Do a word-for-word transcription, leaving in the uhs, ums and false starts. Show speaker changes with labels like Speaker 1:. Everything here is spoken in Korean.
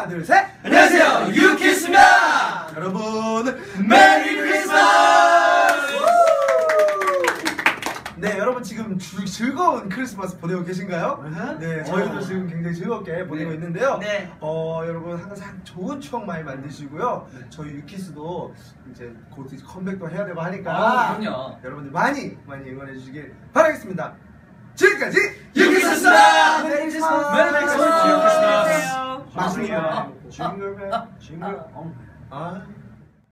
Speaker 1: 하나 둘 셋.
Speaker 2: 안녕하세요, 유키스입니다.
Speaker 1: 여러분
Speaker 2: 메리 크리스마스.
Speaker 1: 네, 여러분 지금 주, 즐거운 크리스마스 보내고 계신가요?
Speaker 2: uh-huh.
Speaker 1: 네, 저희도 지금 굉장히 즐겁게 보내고
Speaker 2: 네.
Speaker 1: 있는데요.
Speaker 2: 네.
Speaker 1: 어, 여러분 항상 좋은 추억 많이 만드시고요.
Speaker 2: 네.
Speaker 1: 저희 유키스도 이제 곧 이제 컴백도 해야 되고 하니까
Speaker 2: 아, 그럼요.
Speaker 1: 여러분들 많이 많이 응원해 주시길 바라겠습니다. 지금까지
Speaker 2: 유키스였습니다.
Speaker 1: 메리 크리스마스.
Speaker 2: 메리 크리스마스. 유키스마스.
Speaker 1: 맛있는 거
Speaker 2: 아,
Speaker 1: 징글벨 징글
Speaker 2: 아,
Speaker 1: 아